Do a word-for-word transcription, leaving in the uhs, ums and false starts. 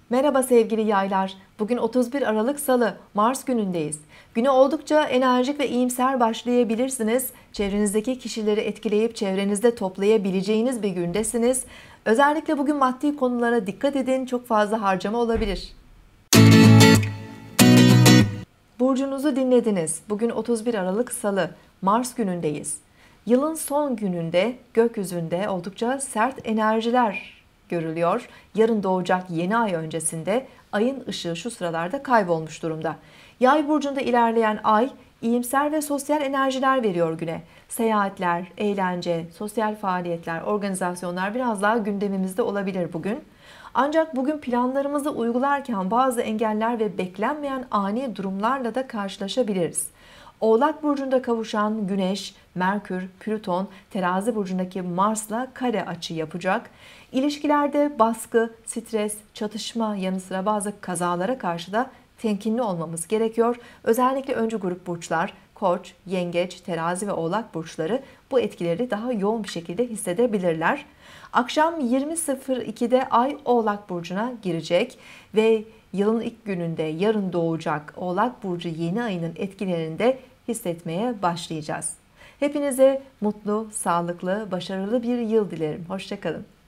Merhaba sevgili yaylar. Bugün otuz bir Aralık Salı, Mars günündeyiz. Güne oldukça enerjik ve iyimser başlayabilirsiniz. Çevrenizdeki kişileri etkileyip çevrenizde toplayabileceğiniz bir gündesiniz. Özellikle bugün maddi konulara dikkat edin. Çok fazla harcama olabilir. Burcunuzu dinlediniz. Bugün otuz bir Aralık Salı, Mars günündeyiz. Yılın son gününde gökyüzünde oldukça sert enerjiler görülüyor. Yarın doğacak yeni ay öncesinde ayın ışığı şu sıralarda kaybolmuş durumda. Yay burcunda ilerleyen ay iyimser ve sosyal enerjiler veriyor güne. Seyahatler, eğlence, sosyal faaliyetler, organizasyonlar biraz daha gündemimizde olabilir bugün. Ancak bugün planlarımızı uygularken bazı engeller ve beklenmeyen ani durumlarla da karşılaşabiliriz. Oğlak burcunda kavuşan Güneş, Merkür, Plüton, Terazi burcundaki Mars'la kare açı yapacak. İlişkilerde baskı, stres, çatışma yanı sıra bazı kazalara karşı da temkinli olmamız gerekiyor. Özellikle öncü grup burçlar, Koç, Yengeç, Terazi ve Oğlak burçları bu etkileri daha yoğun bir şekilde hissedebilirler. Akşam yirmi sıfır ikide Ay Oğlak burcuna girecek ve yılın ilk gününde yarın doğacak Oğlak burcu yeni ayının etkilerini de hissetmeye başlayacağız. Hepinize mutlu, sağlıklı, başarılı bir yıl dilerim. Hoşça kalın.